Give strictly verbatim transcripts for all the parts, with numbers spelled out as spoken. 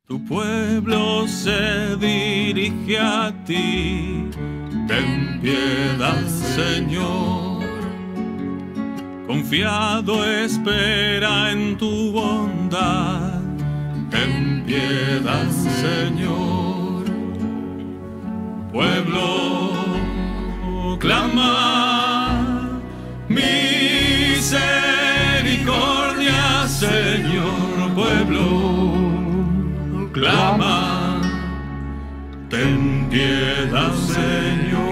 Tu pueblo se dirige a ti, ten piedad, Señor. Confiado espera en tu bondad, ten piedad, Señor. Pueblo clama misericordia, Señor. Pueblo clama, ten piedad, Señor.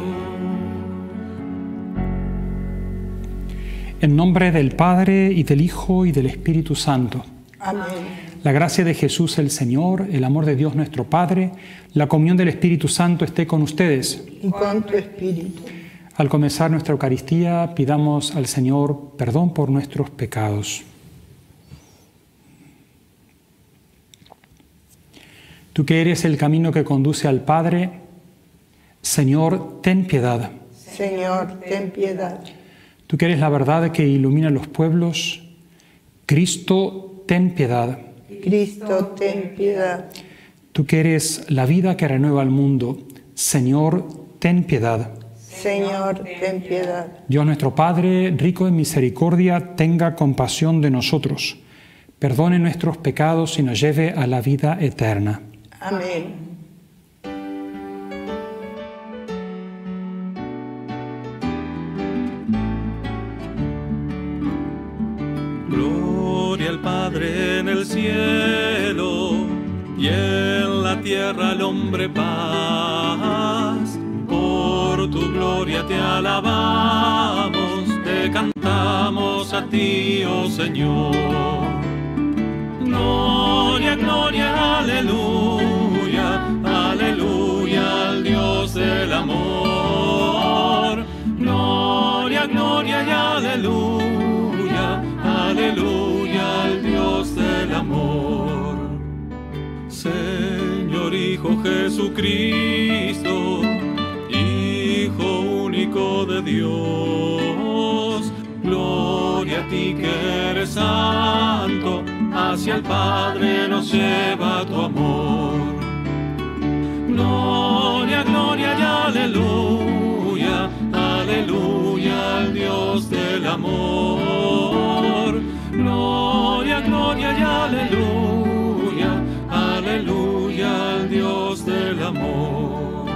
En nombre del Padre, y del Hijo, y del Espíritu Santo. Amén. La gracia de Jesús el Señor, el amor de Dios nuestro Padre, la comunión del Espíritu Santo esté con ustedes. Y con tu espíritu. Al comenzar nuestra Eucaristía, pidamos al Señor perdón por nuestros pecados. Tú que eres el camino que conduce al Padre, Señor, ten piedad. Señor, ten piedad. Tú que eres la verdad que ilumina los pueblos, Cristo, ten piedad. Cristo, ten piedad. Tú que eres la vida que renueva al mundo, Señor, ten piedad. Señor, ten piedad. Dios nuestro Padre, rico en misericordia, tenga compasión de nosotros, perdone nuestros pecados y nos lleve a la vida eterna. Amén. Gloria al Padre en el cielo y en la tierra al hombre paz. Por tu gloria te alabamos, te cantamos a ti, oh Señor. Gloria, gloria, aleluya, aleluya al Dios del amor. Gloria, gloria y aleluya, aleluya al Dios del amor. Señor Hijo Jesucristo, Hijo único de Dios, gloria a ti que eres santo, hacia el Padre nos lleva tu amor. Gloria, gloria y aleluya, aleluya al Dios del amor. Gloria, gloria y aleluya, aleluya al Dios del amor.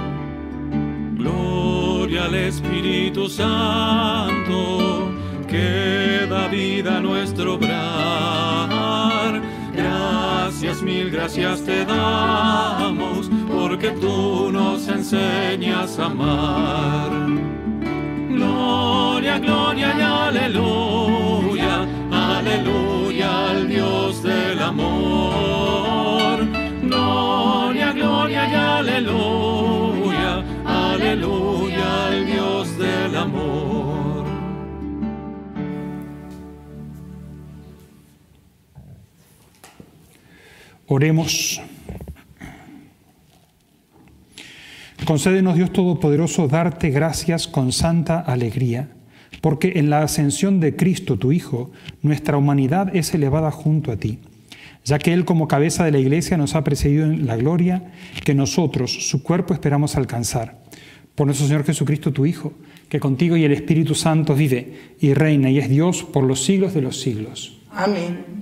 Gloria al Espíritu Santo, que da vida a nuestro obrar. Gracias, mil gracias te damos, porque tú nos enseñas a amar. Gloria, gloria y aleluya, aleluya al Dios del amor. Gloria, gloria y aleluya, aleluya al Dios del amor. Oremos. Concédenos, Dios Todopoderoso, darte gracias con santa alegría, porque en la ascensión de Cristo, tu Hijo, nuestra humanidad es elevada junto a ti, ya que Él como cabeza de la Iglesia nos ha precedido en la gloria que nosotros, su cuerpo, esperamos alcanzar. Por nuestro Señor Jesucristo, tu Hijo, que contigo y el Espíritu Santo vive y reina y es Dios por los siglos de los siglos. Amén.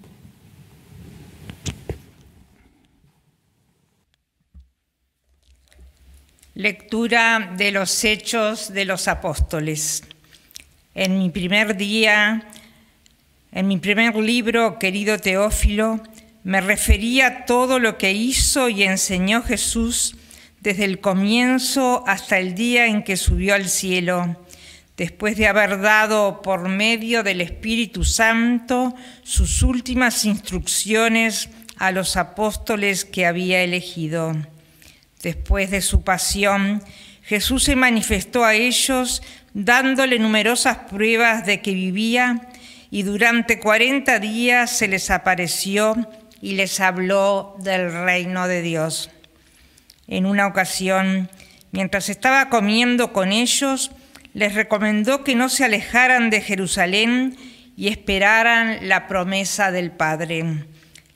Lectura de los Hechos de los Apóstoles. En mi primer día, en mi primer libro, querido Teófilo, me refería a todo lo que hizo y enseñó Jesús desde el comienzo hasta el día en que subió al cielo, después de haber dado por medio del Espíritu Santo sus últimas instrucciones a los apóstoles que había elegido. Después de su pasión, Jesús se manifestó a ellos dándole numerosas pruebas de que vivía, y durante cuarenta días se les apareció y les habló del reino de Dios. En una ocasión, mientras estaba comiendo con ellos, les recomendó que no se alejaran de Jerusalén y esperaran la promesa del Padre,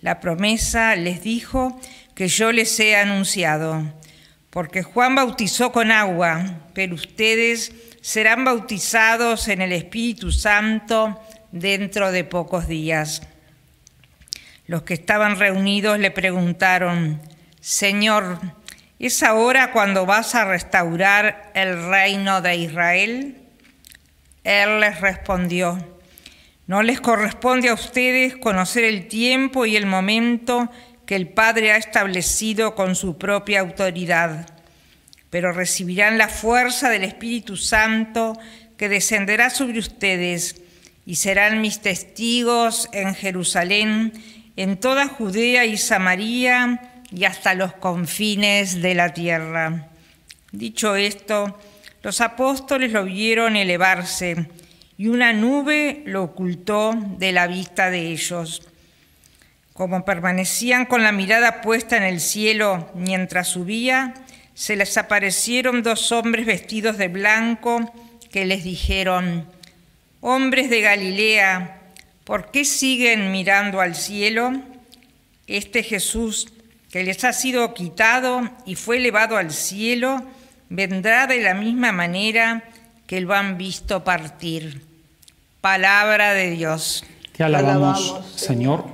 la promesa, les dijo que yo les he anunciado. Porque Juan bautizó con agua, pero ustedes serán bautizados en el Espíritu Santo dentro de pocos días. Los que estaban reunidos le preguntaron: Señor, ¿es ahora cuando vas a restaurar el reino de Israel? Él les respondió: no les corresponde a ustedes conocer el tiempo y el momento que el Padre ha establecido con su propia autoridad, pero recibirán la fuerza del Espíritu Santo que descenderá sobre ustedes y serán mis testigos en Jerusalén, en toda Judea y Samaria y hasta los confines de la tierra. Dicho esto, los apóstoles lo vieron elevarse y una nube lo ocultó de la vista de ellos. Como permanecían con la mirada puesta en el cielo mientras subía, se les aparecieron dos hombres vestidos de blanco que les dijeron: hombres de Galilea, ¿por qué siguen mirando al cielo? Este Jesús que les ha sido quitado y fue elevado al cielo, vendrá de la misma manera que lo han visto partir. Palabra de Dios. Te alabamos, alabamos, Señor.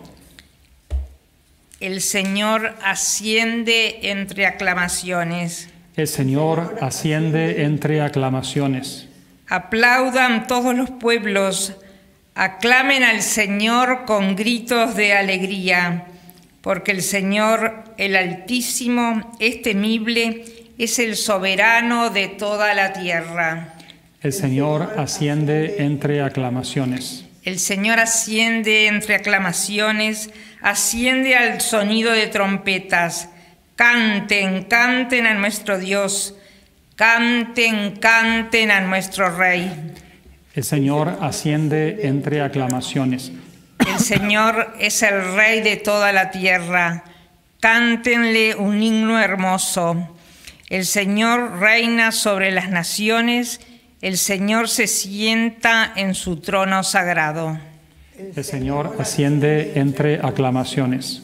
El Señor asciende entre aclamaciones. El Señor asciende entre aclamaciones. Aplaudan todos los pueblos, aclamen al Señor con gritos de alegría, porque el Señor, el Altísimo, es temible, es el soberano de toda la tierra. El Señor asciende entre aclamaciones. El Señor asciende entre aclamaciones, asciende al sonido de trompetas. Canten, canten a nuestro Dios, canten, canten a nuestro Rey. El Señor asciende entre aclamaciones. El Señor es el Rey de toda la tierra. Cántenle un himno hermoso. El Señor reina sobre las naciones. El Señor se sienta en su trono sagrado. El Señor asciende entre aclamaciones.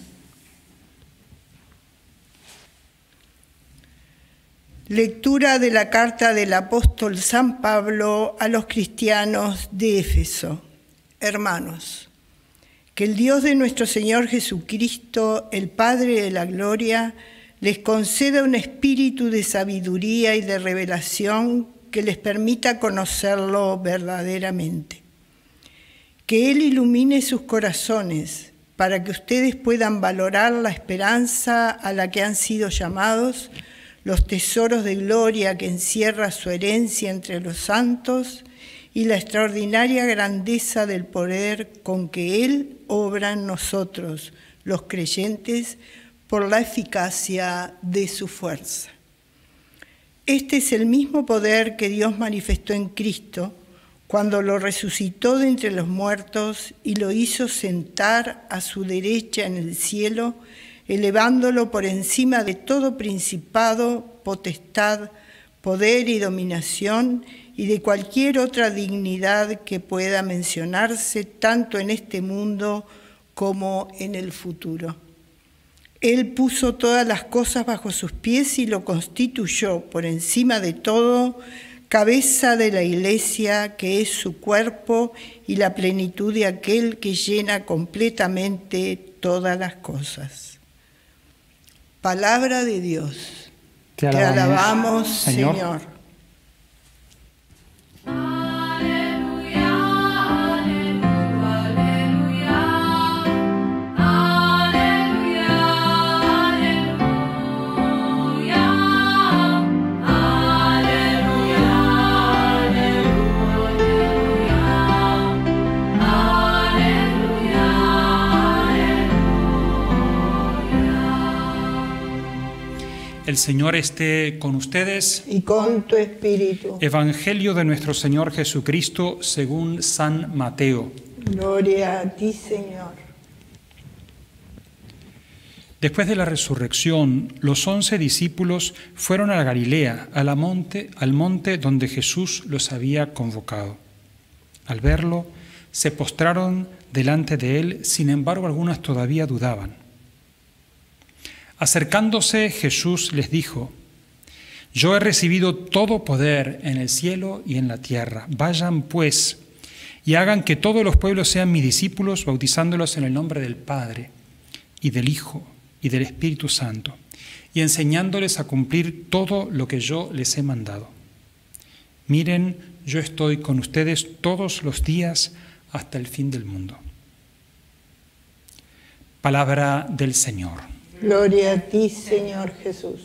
Lectura de la carta del apóstol San Pablo a los cristianos de Éfeso. Hermanos, que el Dios de nuestro Señor Jesucristo, el Padre de la gloria, les conceda un espíritu de sabiduría y de revelación que les permita conocerlo verdaderamente. Que Él ilumine sus corazones para que ustedes puedan valorar la esperanza a la que han sido llamados, los tesoros de gloria que encierra su herencia entre los santos y la extraordinaria grandeza del poder con que Él obra en nosotros, los creyentes, por la eficacia de su fuerza. Este es el mismo poder que Dios manifestó en Cristo cuando lo resucitó de entre los muertos y lo hizo sentar a su derecha en el cielo, elevándolo por encima de todo principado, potestad, poder y dominación y de cualquier otra dignidad que pueda mencionarse tanto en este mundo como en el futuro. Él puso todas las cosas bajo sus pies y lo constituyó por encima de todo, cabeza de la Iglesia, que es su cuerpo y la plenitud de aquel que llena completamente todas las cosas. Palabra de Dios. Te Te alabamos, alabamos, Señor. Señor. El Señor esté con ustedes. Y con tu espíritu. Evangelio de nuestro Señor Jesucristo según San Mateo. Gloria a ti, Señor. Después de la resurrección, los once discípulos fueron a Galilea, a la monte, al monte donde Jesús los había convocado. Al verlo, se postraron delante de él, sin embargo algunos todavía dudaban. Acercándose, Jesús les dijo: Yo he recibido todo poder en el cielo y en la tierra. Vayan pues y hagan que todos los pueblos sean mis discípulos, bautizándolos en el nombre del Padre y del Hijo y del Espíritu Santo, y enseñándoles a cumplir todo lo que yo les he mandado. Miren, yo estoy con ustedes todos los días hasta el fin del mundo. Palabra del Señor. Gloria a ti, Señor Jesús.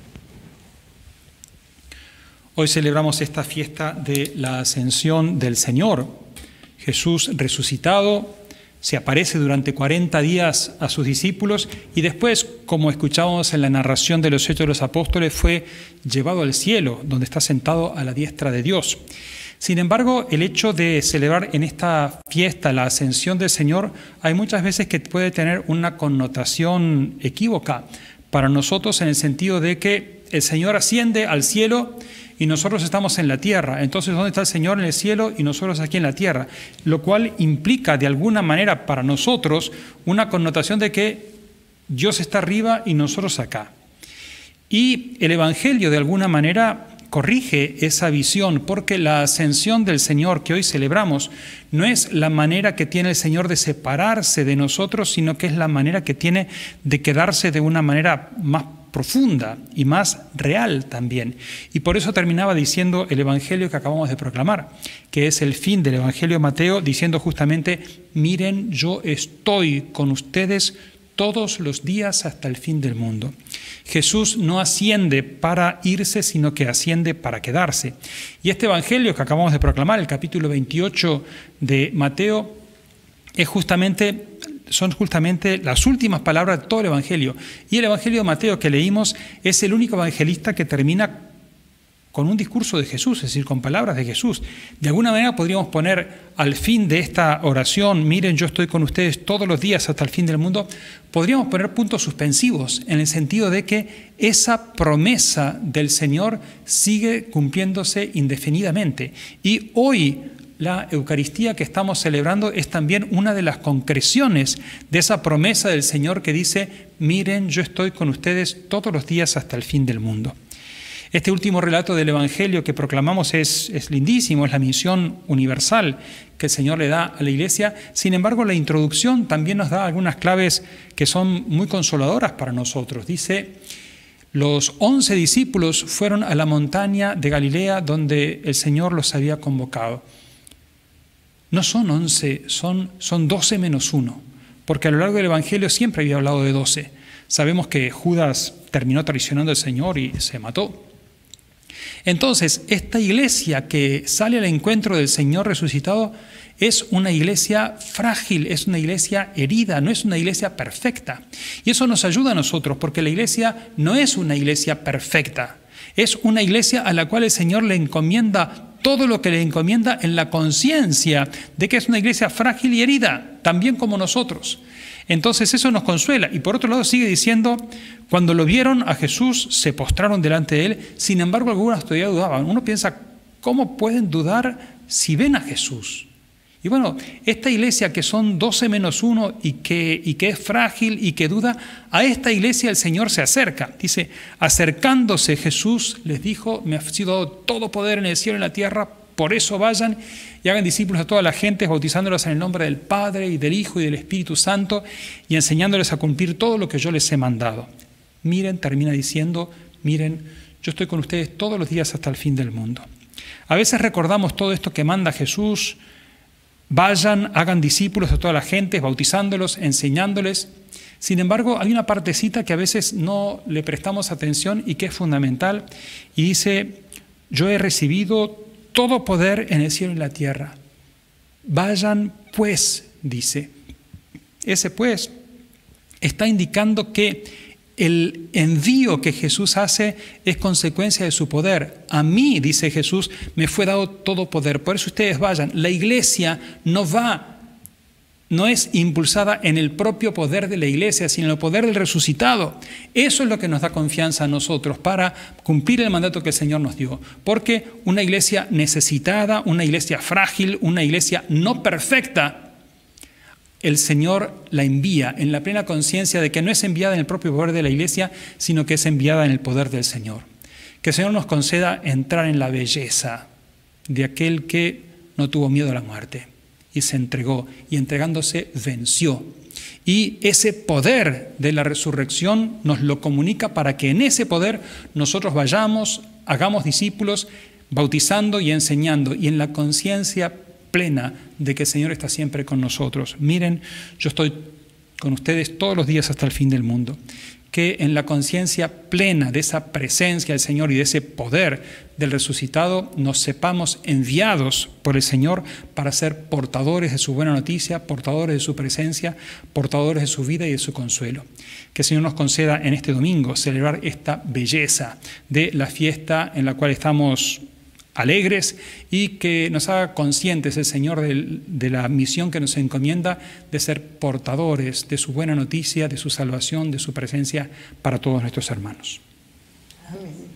Hoy celebramos esta fiesta de la Ascensión del Señor. Jesús resucitado se aparece durante cuarenta días a sus discípulos y después, como escuchábamos en la narración de los Hechos de los Apóstoles, fue llevado al cielo, donde está sentado a la diestra de Dios. Sin embargo, el hecho de celebrar en esta fiesta la Ascensión del Señor, hay muchas veces que puede tener una connotación equívoca para nosotros, en el sentido de que el Señor asciende al cielo y nosotros estamos en la tierra. Entonces, ¿dónde está el Señor? En el cielo y nosotros aquí en la tierra. Lo cual implica de alguna manera para nosotros una connotación de que Dios está arriba y nosotros acá. Y el Evangelio de alguna manera corrige esa visión, porque la ascensión del Señor que hoy celebramos no es la manera que tiene el Señor de separarse de nosotros, sino que es la manera que tiene de quedarse de una manera más profunda y más real también. Y por eso terminaba diciendo el Evangelio que acabamos de proclamar, que es el fin del Evangelio de Mateo, diciendo justamente: miren, yo estoy con ustedes todos los días hasta el fin del mundo. Jesús no asciende para irse, sino que asciende para quedarse. Y este Evangelio que acabamos de proclamar, el capítulo veintiocho de Mateo, es justamente... son justamente las últimas palabras de todo el Evangelio. Y el Evangelio de Mateo que leímos es el único evangelista que termina con un discurso de Jesús, es decir, con palabras de Jesús. De alguna manera podríamos poner al fin de esta oración: miren, yo estoy con ustedes todos los días hasta el fin del mundo, podríamos poner puntos suspensivos, en el sentido de que esa promesa del Señor sigue cumpliéndose indefinidamente. Y hoy la Eucaristía que estamos celebrando es también una de las concreciones de esa promesa del Señor que dice: miren, yo estoy con ustedes todos los días hasta el fin del mundo. Este último relato del Evangelio que proclamamos es, es lindísimo, es la misión universal que el Señor le da a la Iglesia. Sin embargo, la introducción también nos da algunas claves que son muy consoladoras para nosotros. Dice: los once discípulos fueron a la montaña de Galilea donde el Señor los había convocado. No son once, son, son doce menos uno, porque a lo largo del Evangelio siempre había hablado de doce. Sabemos que Judas terminó traicionando al Señor y se mató. Entonces, esta iglesia que sale al encuentro del Señor resucitado es una iglesia frágil, es una iglesia herida, no es una iglesia perfecta. Y eso nos ayuda a nosotros, porque la iglesia no es una iglesia perfecta. Es una iglesia a la cual el Señor le encomienda todo lo que le encomienda en la conciencia de que es una iglesia frágil y herida, también como nosotros. Entonces eso nos consuela. Y por otro lado sigue diciendo: cuando lo vieron a Jesús se postraron delante de él, sin embargo algunos todavía dudaban. Uno piensa, ¿cómo pueden dudar si ven a Jesús? Y bueno, esta iglesia que son doce menos uno y que, y que es frágil y que duda, a esta iglesia el Señor se acerca. Dice: acercándose Jesús les dijo: me ha sido dado todo poder en el cielo y en la tierra, por eso vayan y hagan discípulos a toda la gente, bautizándolos en el nombre del Padre y del Hijo y del Espíritu Santo, y enseñándoles a cumplir todo lo que yo les he mandado. Miren, termina diciendo, miren, yo estoy con ustedes todos los días hasta el fin del mundo. A veces recordamos todo esto que manda Jesús: vayan, hagan discípulos a toda la gente, bautizándolos, enseñándoles. Sin embargo, hay una partecita que a veces no le prestamos atención y que es fundamental, y dice: yo he recibido todo poder en el cielo y en la tierra. Vayan pues, dice. Ese pues está indicando que el envío que Jesús hace es consecuencia de su poder. A mí, dice Jesús, me fue dado todo poder. Por eso ustedes vayan. La iglesia no va no es impulsada en el propio poder de la Iglesia, sino en el poder del resucitado. Eso es lo que nos da confianza a nosotros para cumplir el mandato que el Señor nos dio. Porque una iglesia necesitada, una iglesia frágil, una iglesia no perfecta, el Señor la envía en la plena conciencia de que no es enviada en el propio poder de la Iglesia, sino que es enviada en el poder del Señor. Que el Señor nos conceda entrar en la belleza de aquel que no tuvo miedo a la muerte y se entregó, y entregándose venció. Y ese poder de la resurrección nos lo comunica para que en ese poder nosotros vayamos, hagamos discípulos, bautizando y enseñando, y en la conciencia plena de que el Señor está siempre con nosotros. Miren, yo estoy con ustedes todos los días hasta el fin del mundo. Que en la conciencia plena de esa presencia del Señor y de ese poder del resucitado nos sepamos enviados por el Señor para ser portadores de su buena noticia, portadores de su presencia, portadores de su vida y de su consuelo. Que el Señor nos conceda en este domingo celebrar esta belleza de la fiesta en la cual estamos alegres, y que nos haga conscientes el Señor de, de la misión que nos encomienda de ser portadores de su buena noticia, de su salvación, de su presencia para todos nuestros hermanos. Amén.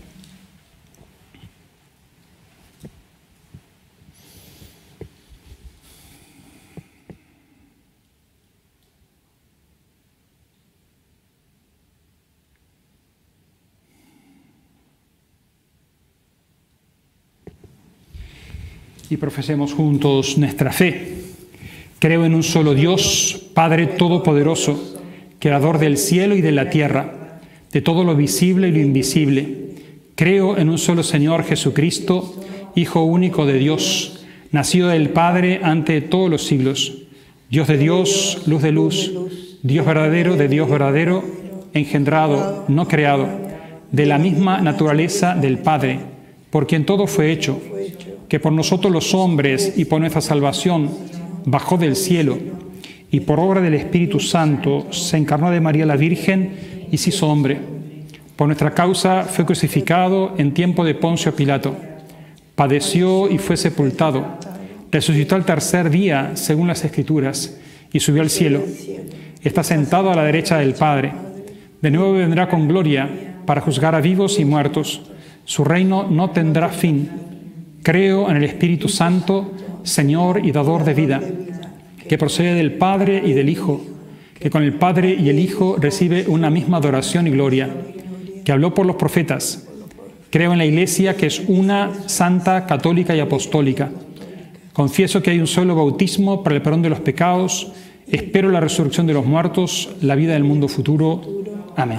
Y profesemos juntos nuestra fe. Creo en un solo Dios, Padre Todopoderoso, Creador del cielo y de la tierra, de todo lo visible y lo invisible. Creo en un solo Señor Jesucristo, Hijo único de Dios, nacido del Padre ante todos los siglos, Dios de Dios, luz de luz, Dios verdadero de Dios verdadero, engendrado, no creado, de la misma naturaleza del Padre, por quien todo fue hecho, que por nosotros los hombres y por nuestra salvación bajó del cielo, y por obra del Espíritu Santo se encarnó de María la Virgen y se hizo hombre. Por nuestra causa fue crucificado en tiempo de Poncio Pilato, padeció y fue sepultado, resucitó al tercer día según las Escrituras y subió al cielo. Está sentado a la derecha del Padre. De nuevo vendrá con gloria para juzgar a vivos y muertos. Su reino no tendrá fin. Creo en el Espíritu Santo, Señor y dador de vida, que procede del Padre y del Hijo, que con el Padre y el Hijo recibe una misma adoración y gloria, que habló por los profetas. Creo en la Iglesia, que es una, santa, católica y apostólica. Confieso que hay un solo bautismo para el perdón de los pecados. Espero la resurrección de los muertos, la vida del mundo futuro. Amén.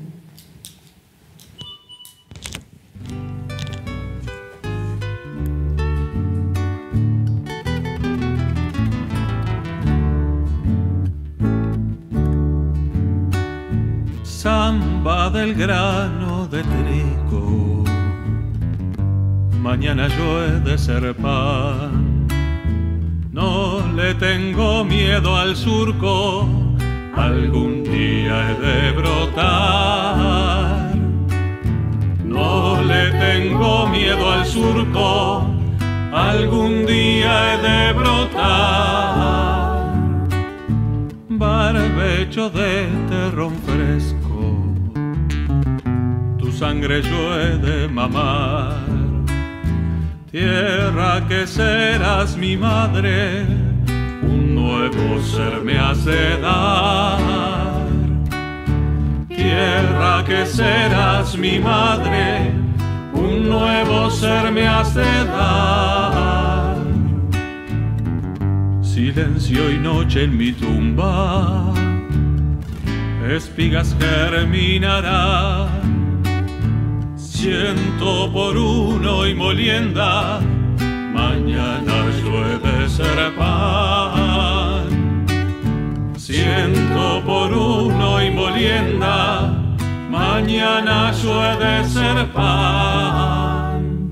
Samba del grano de trigo, mañana yo he de ser pan. No le tengo miedo al surco, algún día he de brotar. No le tengo miedo al surco, algún día he de brotar. Barbecho de terrón fresco, tu sangre yo he de mamar. Tierra que serás mi madre, un nuevo ser me hace dar. Tierra que serás mi madre, un nuevo ser me hace dar. Silencio y noche en mi tumba, espigas germinarán. Ciento por uno y molienda, mañana yo he de ser pan. Ciento por uno y molienda, mañana yo he de ser pan.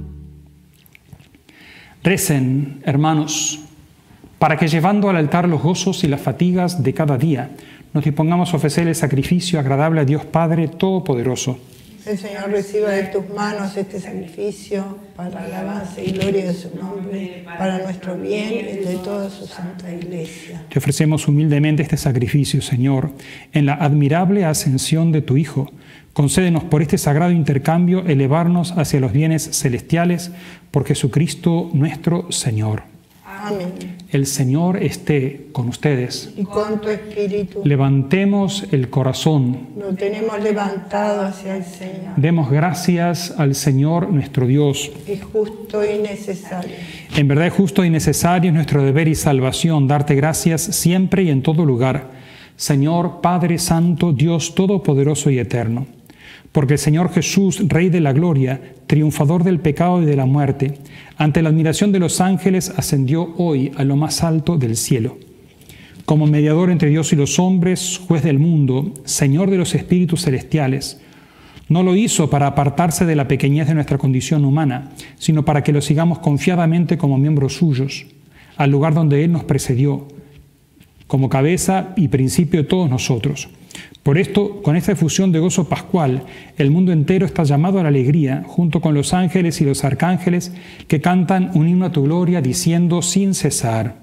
Recen, hermanos, para que llevando al altar los gozos y las fatigas de cada día, nos dispongamos a ofrecer el sacrificio agradable a Dios Padre Todopoderoso. El Señor reciba de tus manos este sacrificio para alabanza y gloria de su nombre, para nuestro bien y de toda su santa Iglesia. Te ofrecemos humildemente este sacrificio, Señor, en la admirable ascensión de tu Hijo. Concédenos por este sagrado intercambio elevarnos hacia los bienes celestiales por Jesucristo nuestro Señor. Amén. El Señor esté con ustedes. Y con tu espíritu. Levantemos el corazón. Lo tenemos levantado hacia el Señor. Demos gracias al Señor nuestro Dios. Es justo y necesario. En verdad es justo y necesario, es nuestro deber y salvación, darte gracias siempre y en todo lugar, Señor, Padre Santo, Dios Todopoderoso y Eterno. Porque el Señor Jesús, Rey de la Gloria, triunfador del pecado y de la muerte, ante la admiración de los ángeles, ascendió hoy a lo más alto del cielo. Como mediador entre Dios y los hombres, juez del mundo, Señor de los espíritus celestiales, no lo hizo para apartarse de la pequeñez de nuestra condición humana, sino para que lo sigamos confiadamente como miembros suyos, al lugar donde Él nos precedió, como cabeza y principio de todos nosotros. Por esto, con esta efusión de gozo pascual, el mundo entero está llamado a la alegría, junto con los ángeles y los arcángeles que cantan un himno a tu gloria, diciendo sin cesar: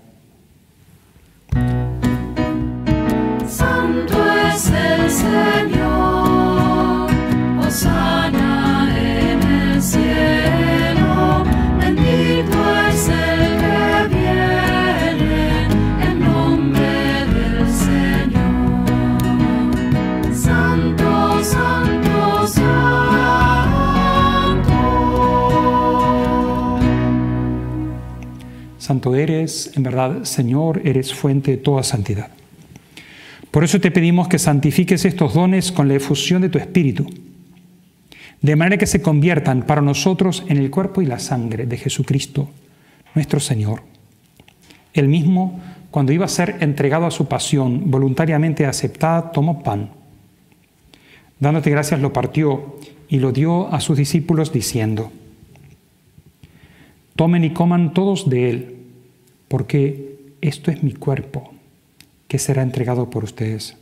Santo es el Señor, hosana en el cielo, bendito es el que viene en nombre del Señor. Santo, santo, santo. Santo eres, en verdad, Señor, eres fuente de toda santidad. Por eso te pedimos que santifiques estos dones con la efusión de tu Espíritu, de manera que se conviertan para nosotros en el cuerpo y la sangre de Jesucristo, nuestro Señor. Él mismo, cuando iba a ser entregado a su pasión, voluntariamente aceptada, tomó pan. Dándote gracias, lo partió y lo dio a sus discípulos, diciendo: tomen y coman todos de él, porque esto es mi cuerpo, que será entregado por ustedes.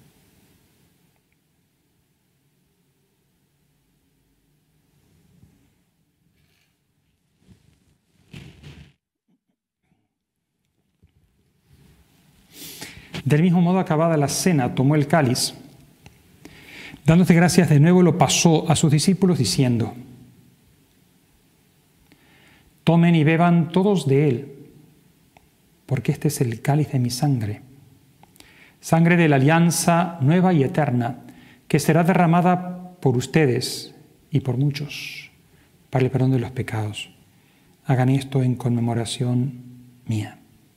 Del mismo modo, acabada la cena, tomó el cáliz. Dándote gracias de nuevo, lo pasó a sus discípulos, diciendo: tomen y beban todos de él, porque este es el cáliz de mi sangre, sangre de la alianza nueva y eterna, que será derramada por ustedes y por muchos para el perdón de los pecados. Hagan esto en conmemoración mía.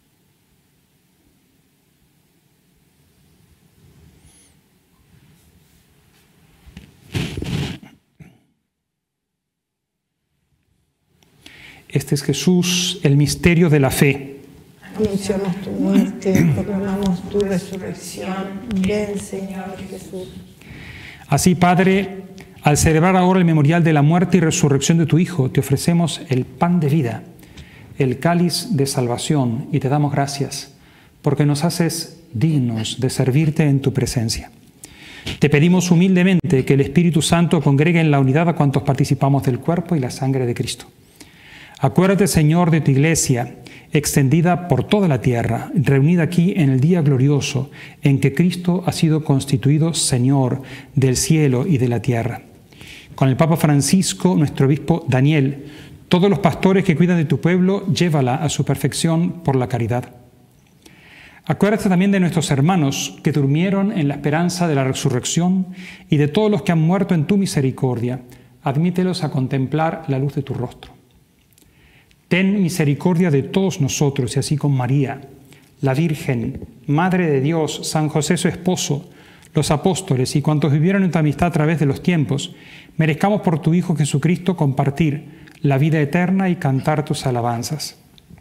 Este es Jesús, el misterio de la fe. Anunciamos tu muerte, proclamamos tu resurrección. Ven, Señor Jesús. Así, Padre, al celebrar ahora el memorial de la muerte y resurrección de tu Hijo, te ofrecemos el pan de vida, el cáliz de salvación, y te damos gracias, porque nos haces dignos de servirte en tu presencia. Te pedimos humildemente que el Espíritu Santo congregue en la unidad a cuantos participamos del cuerpo y la sangre de Cristo. Acuérdate, Señor, de tu Iglesia, extendida por toda la tierra, reunida aquí en el día glorioso en que Cristo ha sido constituido Señor del cielo y de la tierra. Con el Papa Francisco, nuestro obispo Daniel, todos los pastores que cuidan de tu pueblo, llévala a su perfección por la caridad. Acuérdate también de nuestros hermanos que durmieron en la esperanza de la resurrección y de todos los que han muerto en tu misericordia. Admítelos a contemplar la luz de tu rostro. Ten misericordia de todos nosotros, y así con María, la Virgen, Madre de Dios, San José su esposo, los apóstoles y cuantos vivieron en tu amistad a través de los tiempos, merezcamos por tu Hijo Jesucristo compartir la vida eterna y cantar tus alabanzas.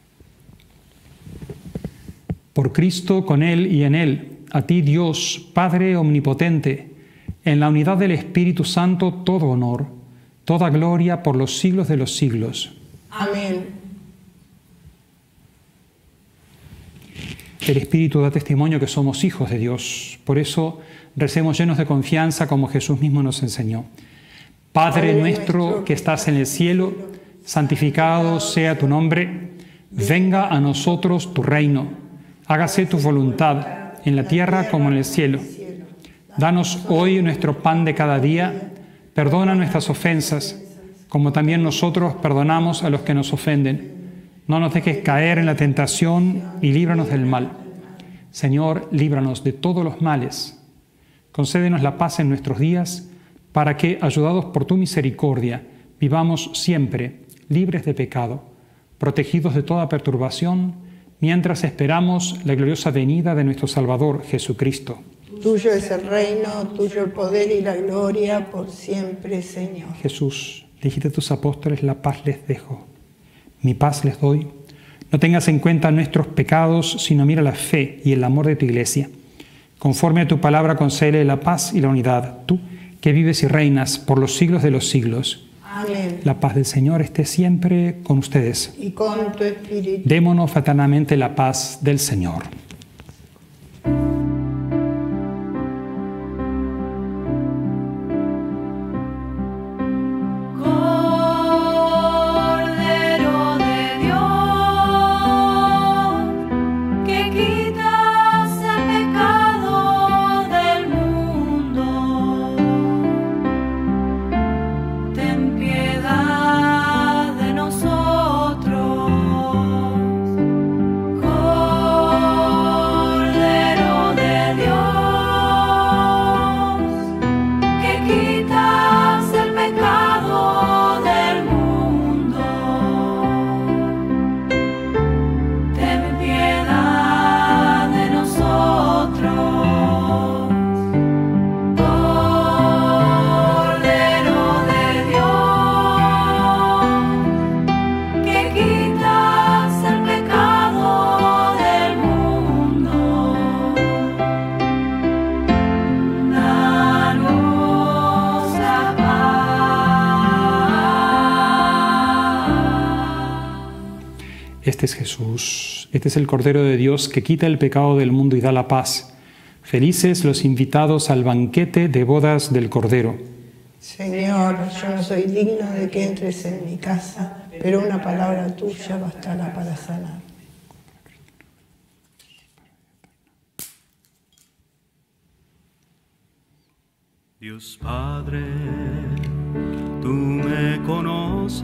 Por Cristo, con Él y en Él, a ti, Dios, Padre omnipotente, en la unidad del Espíritu Santo, todo honor, toda gloria por los siglos de los siglos. Amén. El Espíritu da testimonio que somos hijos de Dios. Por eso recemos llenos de confianza como Jesús mismo nos enseñó. Padre nuestro que estás en el cielo, santificado sea tu nombre. Venga a nosotros tu reino. Hágase tu voluntad, en la tierra como en el cielo. Danos hoy nuestro pan de cada día. Perdona nuestras ofensas, como también nosotros perdonamos a los que nos ofenden. No nos dejes caer en la tentación y líbranos del mal. Señor, líbranos de todos los males. Concédenos la paz en nuestros días, para que, ayudados por tu misericordia, vivamos siempre libres de pecado, protegidos de toda perturbación, mientras esperamos la gloriosa venida de nuestro Salvador, Jesucristo. Tuyo es el reino, tuyo el poder y la gloria, por siempre, Señor. Jesús, dijiste a tus apóstoles, la paz les dejo, mi paz les doy. No tengas en cuenta nuestros pecados, sino mira la fe y el amor de tu Iglesia. Conforme a tu palabra, concédele la paz y la unidad, tú que vives y reinas por los siglos de los siglos. Amén. La paz del Señor esté siempre con ustedes. Y con tu espíritu. Démonos fraternalmente la paz del Señor. Cordero de Dios, que quitas el pecado del mundo, ten piedad de nosotros. Cordero de Dios, que quitas el pecado del mundo, ten piedad de nosotros. Cordero de Dios, que quitas el pecado del mundo, danos la paz. Este es Jesús, este es el Cordero de Dios que quita el pecado del mundo y da la paz. Felices los invitados al banquete de bodas del Cordero. Señor, yo no soy digno de que entres en mi casa, pero una palabra tuya bastará para sanar. Dios Padre, tú me conoces,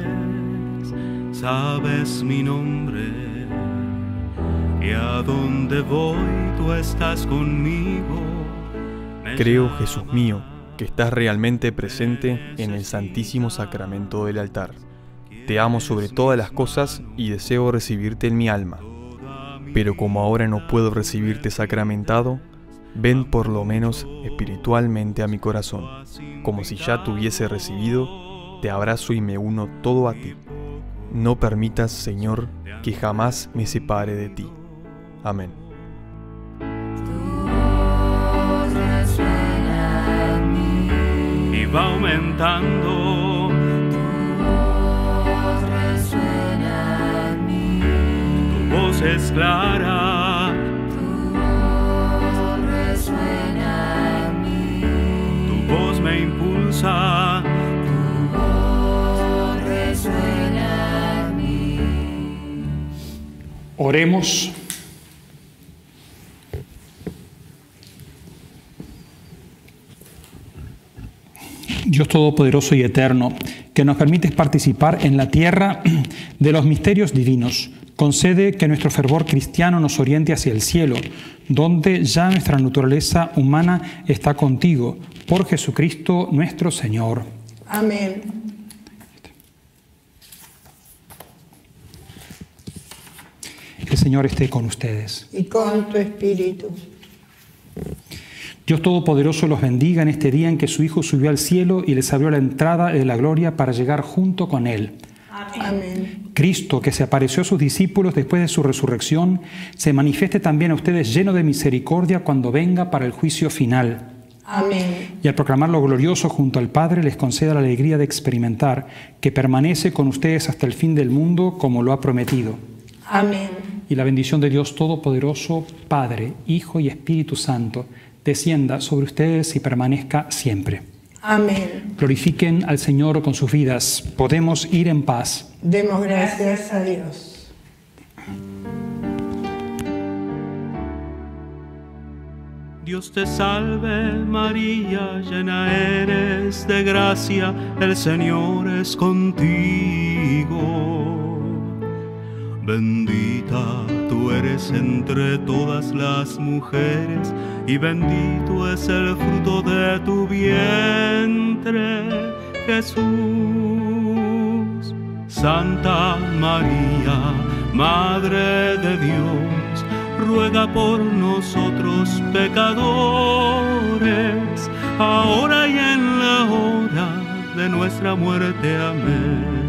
sabes mi nombre, y a donde voy tú estás conmigo. Me Creo, llamas Jesús mío, que estás realmente presente en el Santísimo Sacramento del altar. Te amo sobre todas las cosas y deseo recibirte en mi alma. Pero como ahora no puedo recibirte sacramentado, ven por lo menos espiritualmente a mi corazón. Como si ya te hubiese recibido, te abrazo y me uno todo a ti. No permitas, Señor, que jamás me separe de ti. Amén. Tu voz resuena en mí, y va aumentando. tu voz resuena en mí, Tu voz es clara, tu voz resuena en mí, tu voz me impulsa. tu voz resuena en mí. Oremos. Dios Todopoderoso y Eterno, que nos permites participar en la tierra de los misterios divinos, concede que nuestro fervor cristiano nos oriente hacia el cielo, donde ya nuestra naturaleza humana está contigo, por Jesucristo nuestro Señor. Amén. El Señor esté con ustedes. Y con tu espíritu. Dios Todopoderoso los bendiga en este día en que su Hijo subió al cielo y les abrió la entrada de la gloria para llegar junto con Él. Amén. Cristo, que se apareció a sus discípulos después de su resurrección, se manifieste también a ustedes lleno de misericordia cuando venga para el juicio final. Amén. Y al proclamarlo glorioso junto al Padre, les conceda la alegría de experimentar que permanece con ustedes hasta el fin del mundo como lo ha prometido. Amén. Y la bendición de Dios Todopoderoso, Padre, Hijo y Espíritu Santo, descienda sobre ustedes y permanezca siempre. Amén. Glorifiquen al Señor con sus vidas. Podemos ir en paz. Demos gracias a Dios. Dios te salve María, llena eres de gracia, el Señor es contigo. Bendita tú eres entre todas las mujeres, y bendito es el fruto de tu vientre, Jesús. Santa María, Madre de Dios, ruega por nosotros pecadores, ahora y en la hora de nuestra muerte. Amén.